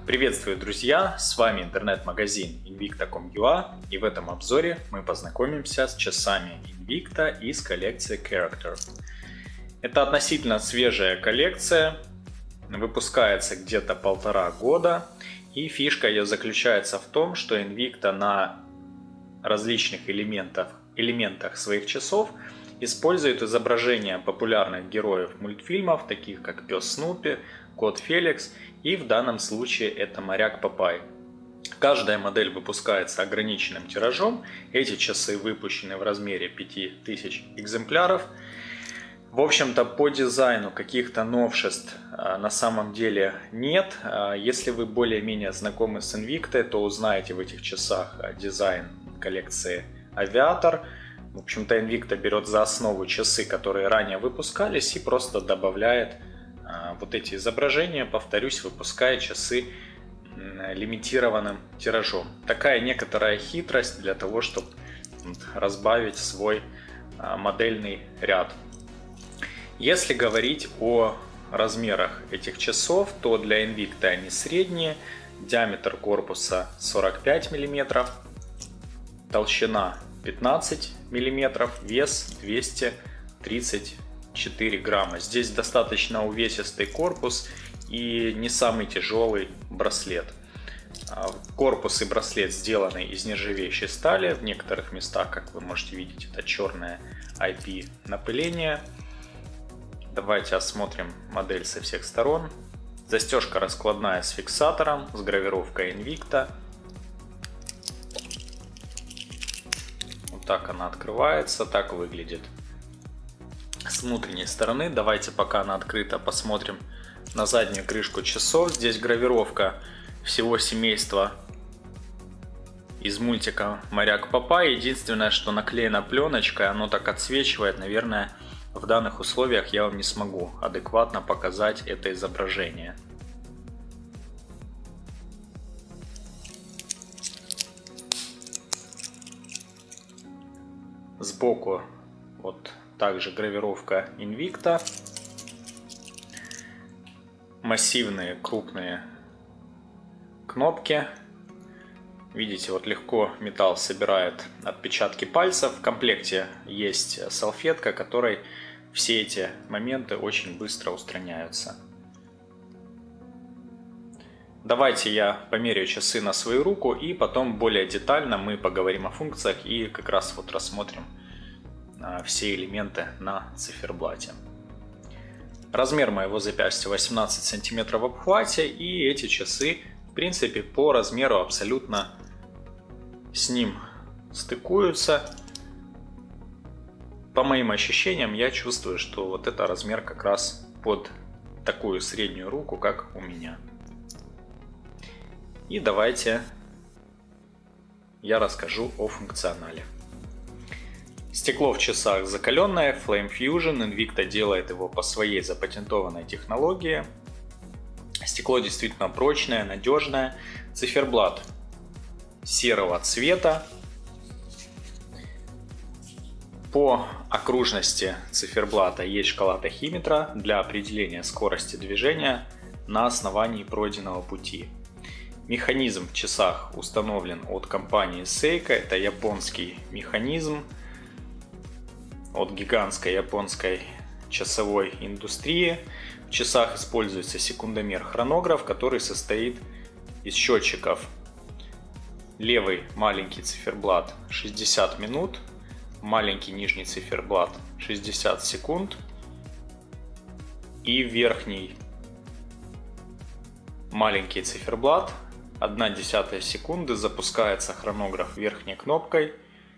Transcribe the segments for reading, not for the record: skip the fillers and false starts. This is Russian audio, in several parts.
Приветствую, друзья! С вами интернет-магазин Invicta.com.ua, и в этом обзоре мы познакомимся с часами Invicta из коллекции Character. Это относительно свежая коллекция, выпускается где-то 1,5 года, и фишка ее заключается в том, что Invicta на различных элементах своих часов использует изображения популярных героев мультфильмов, таких как Пес Снупи, Кот Феликс, и в данном случае это Моряк Папай. Каждая модель выпускается ограниченным тиражом, эти часы выпущены в размере 5000 экземпляров. В общем-то, по дизайну каких-то новшеств на самом деле нет. Если вы более-менее знакомы с Invicta, то узнаете в этих часах дизайн коллекции Aviator. В общем-то, Invicta берет за основу часы, которые ранее выпускались, и просто добавляет вот эти изображения, повторюсь, выпуская часы лимитированным тиражом. Такая некоторая хитрость для того, чтобы разбавить свой модельный ряд. Если говорить о размерах этих часов, то для Invicta они средние. Диаметр корпуса 45 мм, толщина 15 мм, вес 234 грамма. Здесь достаточно увесистый корпус и не самый тяжелый браслет. Корпус и браслет сделаны из нержавеющей стали. В некоторых местах, как вы можете видеть, это черное IP напыление. Давайте осмотрим модель со всех сторон. Застежка раскладная с фиксатором, с гравировкой Invicta. Вот так она открывается, так выглядит с внутренней стороны. Давайте, пока она открыта, посмотрим на заднюю крышку часов. Здесь гравировка всего семейства из мультика Моряк Папай. Единственное, что наклеена пленочкой, оно так отсвечивает. Наверное, в данных условиях я вам не смогу адекватно показать это изображение. Сбоку вот также гравировка Invicta. Массивные крупные кнопки. Видите, вот легко металл собирает отпечатки пальцев. В комплекте есть салфетка, которой все эти моменты очень быстро устраняются. Давайте я померяю часы на свою руку, и потом более детально мы поговорим о функциях и как раз вот рассмотрим все элементы на циферблате. Размер моего запястья 18 см в обхвате, и эти часы в принципе по размеру абсолютно с ним стыкуются. По моим ощущениям я чувствую, что вот это размер как раз под такую среднюю руку, как у меня. И давайте я расскажу о функционале. Стекло в часах закаленное, Flame Fusion. Invicta делает его по своей запатентованной технологии. Стекло действительно прочное, надежное. Циферблат серого цвета. По окружности циферблата есть шкала тахиметра для определения скорости движения на основании пройденного пути. Механизм в часах установлен от компании Seiko. Это японский механизм от гигантской японской часовой индустрии. В часах используется секундомер-хронограф, который состоит из счетчиков. Левый маленький циферблат 60 минут, маленький нижний циферблат 60 секунд, и верхний маленький циферблат 1/10 секунды. Запускается хронограф верхней кнопкой,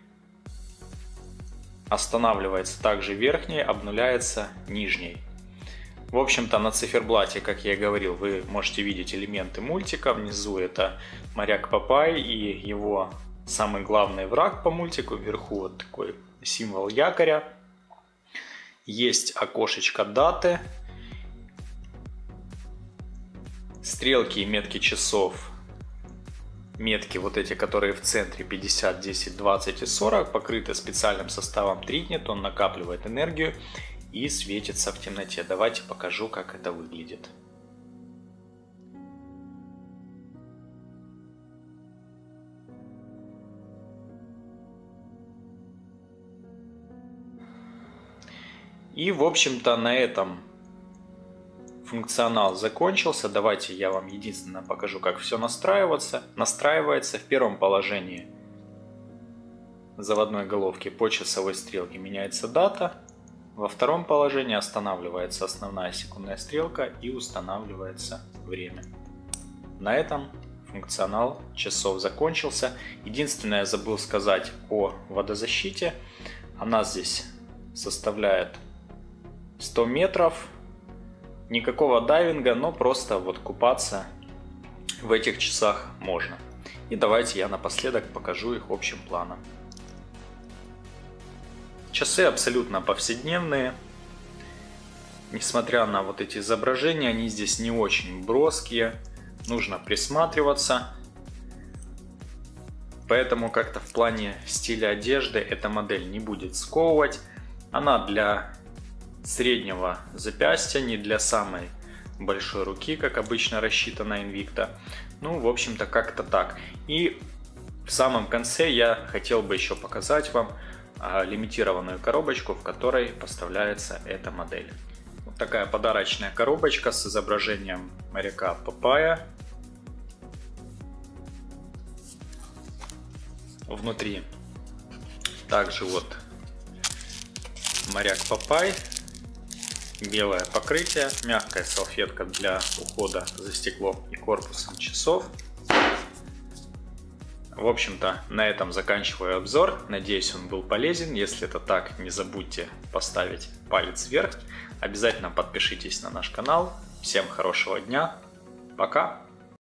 останавливается также верхней, обнуляется нижней. В общем-то, на циферблате, как я и говорил, вы можете видеть элементы мультика. Внизу это Моряк Папай и его самый главный враг по мультику. Вверху вот такой символ якоря. Есть окошечко даты. Стрелки и метки часов. Метки вот эти, которые в центре 50, 10, 20 и 40, покрыты специальным составом Тритнит. Он накапливает энергию и светится в темноте. Давайте покажу, как это выглядит. И, в общем-то, на этом функционал закончился. Давайте я вам единственное покажу, как все настраивается. В первом положении заводной головки по часовой стрелке меняется дата. Во втором положении останавливается основная секундная стрелка и устанавливается время. На этом функционал часов закончился. Единственное, я забыл сказать о водозащите. Она здесь составляет 100 метров. Никакого дайвинга, но просто вот купаться в этих часах можно. И давайте я напоследок покажу их общим планом. Часы абсолютно повседневные. Несмотря на вот эти изображения, они здесь не очень броские. Нужно присматриваться. Поэтому как-то в плане стиля одежды эта модель не будет сковывать. Она для среднего запястья, не для самой большой руки, как обычно рассчитана Invicta. Ну, в общем-то, как-то так. И в самом конце я хотел бы еще показать вам лимитированную коробочку, в которой поставляется эта модель. Вот такая подарочная коробочка с изображением моряка Папайя. Внутри также вот моряк Папай, белое покрытие, мягкая салфетка для ухода за стеклом и корпусом часов. В общем-то, на этом заканчиваю обзор. Надеюсь, он был полезен. Если это так, не забудьте поставить палец вверх. Обязательно подпишитесь на наш канал. Всем хорошего дня. Пока!